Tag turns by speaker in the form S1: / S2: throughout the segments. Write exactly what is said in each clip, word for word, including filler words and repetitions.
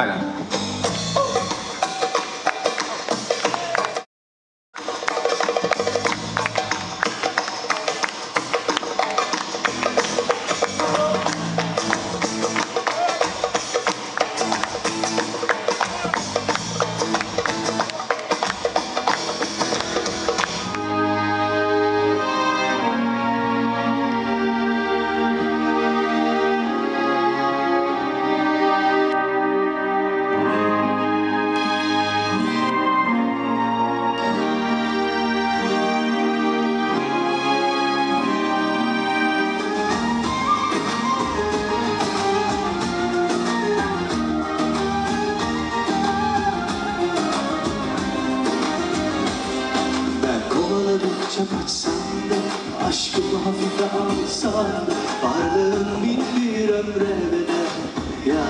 S1: Aynen.
S2: Kaçsam da aşkımı hafife alsam da varlığın bin bir ömre bedel ya.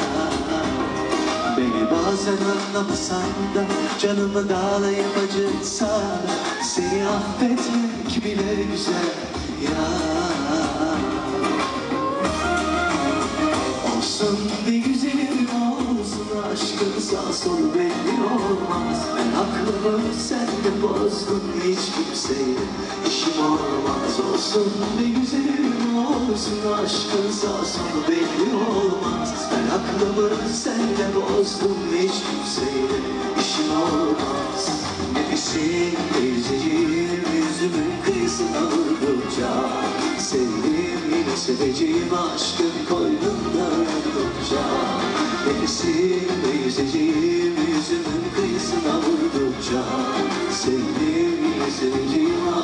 S2: Beni bazen anlamasan da canımı dağlayıp acıtsan da seni affetmek bile güzel ya. Olsun bir güzelim olsun, aşkın sağ solu belli olmaz. Ben aklımı sende bozdum, hiç kimseye işim olmaz. Olsun bir güzelim olsun, aşkın sağ solu belli olmaz. Ben aklımı sende bozdum, hiç kimseye işim olmaz. Nefesimle yüzeceğim, yüzümün kıyısına vurdukça sevdim yine seveceğim, aşkın koynunda yurdukça. Nefesimle yüzeceğim, yüzümün kıyısına vurdukça sevdim yine seveceğim,